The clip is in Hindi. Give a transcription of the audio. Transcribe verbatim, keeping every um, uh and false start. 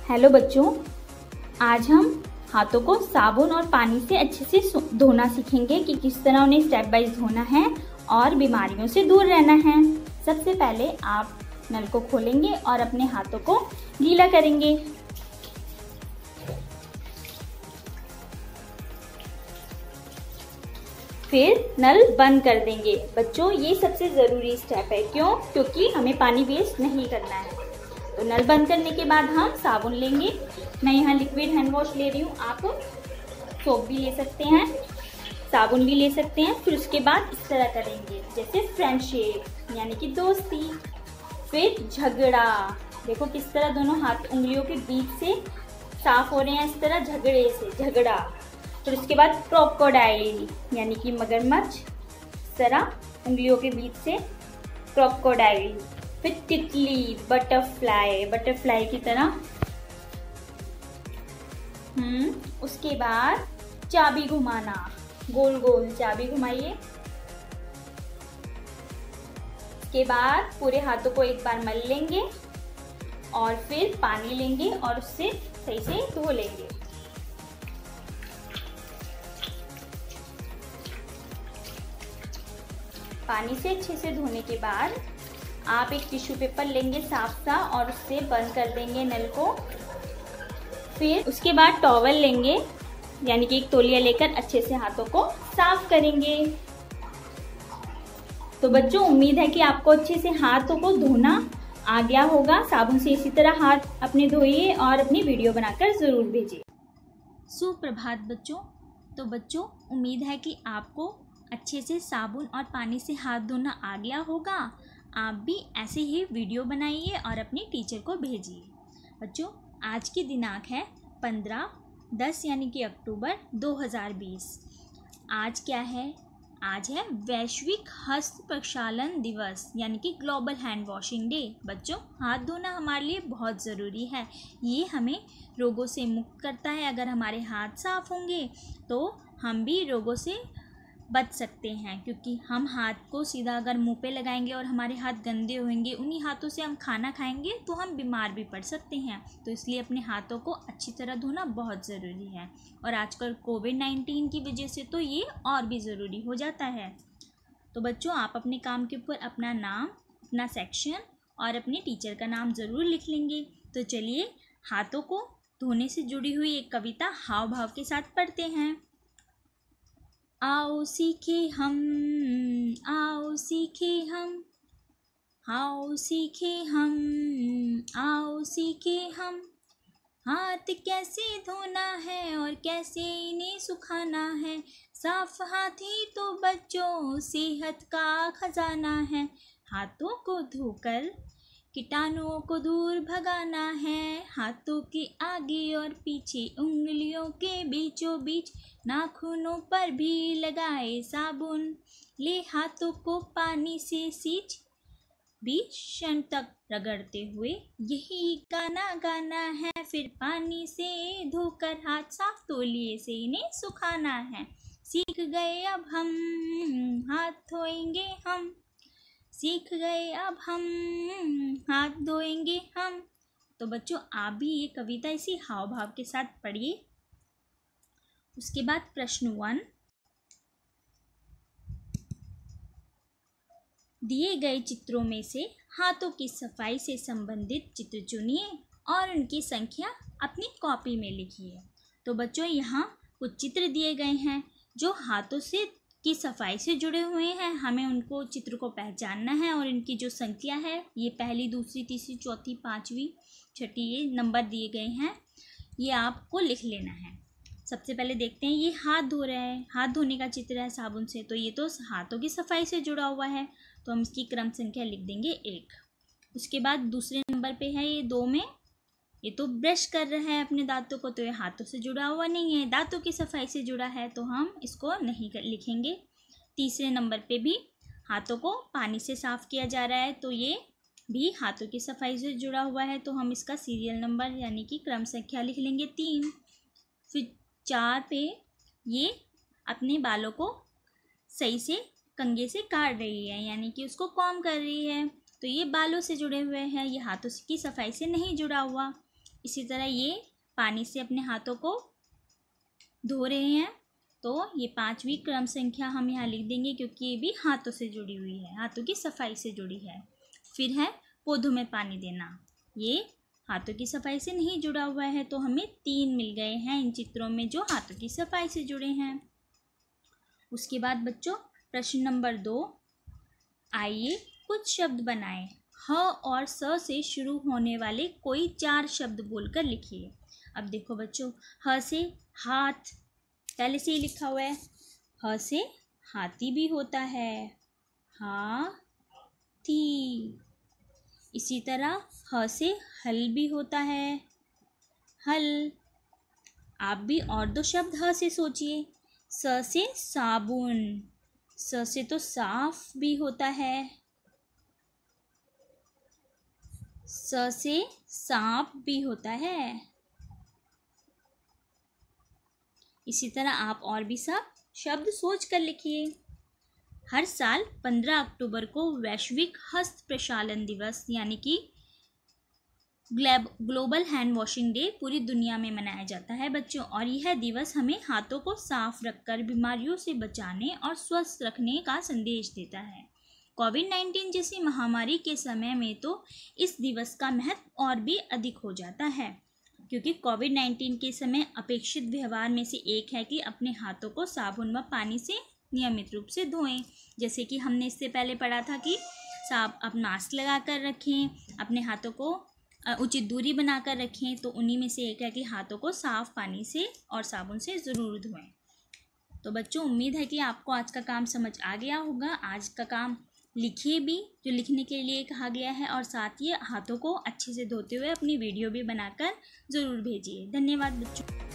हेलो बच्चों, आज हम हाथों को साबुन और पानी से अच्छे से धोना सीखेंगे कि किस तरह उन्हें स्टेप बाय धोना है और बीमारियों से दूर रहना है। सबसे पहले आप नल को खोलेंगे और अपने हाथों को गीला करेंगे। फिर नल बंद कर देंगे। बच्चों, ये सबसे ज़रूरी स्टेप है। क्यों? क्योंकि हमें पानी वेस्ट नहीं करना है। तो नल बंद करने के बाद हम साबुन लेंगे। मैं यहाँ लिक्विड हैंड वॉश ले रही हूँ। आप सोप भी ले सकते हैं, साबुन भी ले सकते हैं। फिर उसके बाद इस तरह करेंगे जैसे फ्रेंडशिप यानी कि दोस्ती। फिर झगड़ा, देखो किस तरह दोनों हाथ उंगलियों के बीच से साफ हो रहे हैं, इस तरह झगड़े से झगड़ा। फिर उसके बाद क्रोकोडाइल यानी कि मगरमच्छ, इस तरह उंगलियों के बीच से क्रोकोडाइल। फिर तितली, बटरफ्लाई, बटरफ्लाई की तरह। हम्म उसके बाद चाबी घुमाना, गोल गोल चाबी घुमाइए। इसके बाद पूरे हाथों को एक बार मल लेंगे और फिर पानी लेंगे और उससे सही से धो लेंगे। पानी से अच्छे से धोने के बाद आप एक टिश्यू पेपर लेंगे साफ सा और उससे बंद कर देंगे नल को। फिर उसके बाद टॉवल लेंगे यानी कि एक तौलिया लेकर अच्छे से हाथों को साफ करेंगे। तो बच्चों, उम्मीद है कि आपको अच्छे से हाथों को धोना आ गया होगा। साबुन से इसी तरह हाथ अपने धोइए और अपनी वीडियो बनाकर ज़रूर भेजिए। सुप्रभात बच्चों। तो बच्चों, उम्मीद है कि आपको अच्छे से साबुन और पानी से हाथ धोना आ गया होगा। आप भी ऐसे ही वीडियो बनाइए और अपनी टीचर को भेजिए। बच्चों, आज की दिनांक है पंद्रह दस यानी कि अक्टूबर दो हज़ार बीस। आज क्या है? आज है वैश्विक हस्त प्रक्षालन दिवस यानी कि ग्लोबल हैंड वॉशिंग डे। बच्चों, हाथ धोना हमारे लिए बहुत ज़रूरी है। ये हमें रोगों से मुक्त करता है। अगर हमारे हाथ साफ होंगे तो हम भी रोगों से बच सकते हैं, क्योंकि हम हाथ को सीधा अगर मुंह पे लगाएंगे और हमारे हाथ गंदे होंगे, उन्हीं हाथों से हम खाना खाएंगे तो हम बीमार भी पड़ सकते हैं। तो इसलिए अपने हाथों को अच्छी तरह धोना बहुत ज़रूरी है। और आजकल कोविड नाइन्टीन की वजह से तो ये और भी ज़रूरी हो जाता है। तो बच्चों, आप अपने काम के ऊपर अपना नाम, अपना सेक्शन और अपने टीचर का नाम ज़रूर लिख लेंगे। तो चलिए हाथों को धोने से जुड़ी हुई एक कविता हाव भाव के साथ पढ़ते हैं। आओ सीखे हम, आओ सीखे हम, आओ सीखे हम, आओ सीखे हम, हाथ कैसे धोना है और कैसे इन्हें सुखाना है। साफ हाथ ही तो बच्चों सेहत का खजाना है। हाथों को धोकर कीटाणुओं को दूर भगाना है। हाथों के आगे और पीछे, उंगलियों के बीचों बीच, नाखूनों पर भी लगाए साबुन। ले हाथों को पानी से सींच, बीस क्षण तक रगड़ते हुए यही गाना गाना है। फिर पानी से धोकर हाथ साफ तौलिए से इन्हें सुखाना है। सीख गए अब हम, हाथ धोएंगे हम, सीख गए अब हम, हाथ धोएंगे हम। तो बच्चों, आप भी ये कविता इसी हाव भाव के साथ पढ़िए। उसके बाद प्रश्न वन, दिए गए चित्रों में से हाथों की सफाई से संबंधित चित्र चुनिए और उनकी संख्या अपनी कॉपी में लिखिए। तो बच्चों, यहाँ कुछ चित्र दिए गए हैं जो हाथों से की सफाई से जुड़े हुए हैं। हमें उनको चित्र को पहचानना है और इनकी जो संख्या है, ये पहली, दूसरी, तीसरी, चौथी, पाँचवीं, छठी, ये नंबर दिए गए हैं, ये आपको लिख लेना है। सबसे पहले देखते हैं, ये हाथ धो रहे हैं, हाथ धोने का चित्र है साबुन से, तो ये तो हाथों की सफाई से जुड़ा हुआ है, तो हम इसकी क्रम संख्या लिख देंगे एक। उसके बाद दूसरे नंबर पे है ये दो में, ये तो ब्रश कर रहा है अपने दांतों को, तो ये हाथों से जुड़ा हुआ नहीं है, दांतों की सफाई से जुड़ा है, तो हम इसको नहीं लिखेंगे। तीसरे नंबर पे भी हाथों को पानी से साफ़ किया जा रहा है, तो ये भी हाथों की सफाई से जुड़ा हुआ है, तो हम इसका सीरियल नंबर यानी कि क्रम संख्या लिख लेंगे तीन। फिर चार पे ये अपने बालों को सही से कंघे से काट रही है, यानी कि उसको कॉम्ब कर रही है, तो ये बालों से जुड़े हुए हैं, ये हाथों की सफाई से नहीं जुड़ा हुआ। इसी तरह ये पानी से अपने हाथों को धो रहे हैं। तो ये पांचवी क्रम संख्या हम यहाँ लिख देंगे क्योंकि ये भी हाथों से जुड़ी हुई है, हाथों की सफाई से जुड़ी है। फिर है पौधों में पानी देना, ये हाथों की सफाई से नहीं जुड़ा हुआ है, तो हमें तीन मिल गए हैं इन चित्रों में जो हाथों की सफाई से जुड़े हैं। उसके बाद बच्चों प्रश्न नंबर दो, आइए कुछ शब्द बनाएं। ह और स से शुरू होने वाले कोई चार शब्द बोलकर लिखिए। अब देखो बच्चों, ह से हाथ, पहले से ही लिखा हुआ है। ह से हाथी भी होता है, हाथी। इसी तरह ह से हल भी होता है, हल। आप भी और दो शब्द ह से सोचिए। स से साबुन, स से तो साफ भी होता है, स से सांप भी होता है। इसी तरह आप और भी सब शब्द सोच कर लिखिए। हर साल पंद्रह अक्टूबर को वैश्विक हस्त प्रक्षालन दिवस यानी कि ग्लोबल हैंड वॉशिंग डे पूरी दुनिया में मनाया जाता है बच्चों। और यह दिवस हमें हाथों को साफ रखकर बीमारियों से बचाने और स्वस्थ रखने का संदेश देता है। कोविड नाइन्टीन जैसी महामारी के समय में तो इस दिवस का महत्व और भी अधिक हो जाता है, क्योंकि कोविड नाइन्टीन के समय अपेक्षित व्यवहार में से एक है कि अपने हाथों को साबुन व पानी से नियमित रूप से धोएं। जैसे कि हमने इससे पहले पढ़ा था कि साब अब मास्क लगा कर रखें, अपने हाथों को उचित दूरी बनाकर रखें। तो उन्हीं में से एक है कि हाथों को साफ पानी से और साबुन से ज़रूर धोएं। तो बच्चों, उम्मीद है कि आपको आज का काम समझ आ गया होगा। आज का काम लिखिए भी जो लिखने के लिए कहा गया है, और साथ ही हाथों को अच्छे से धोते हुए अपनी वीडियो भी बनाकर ज़रूर भेजिए। धन्यवाद बच्चों।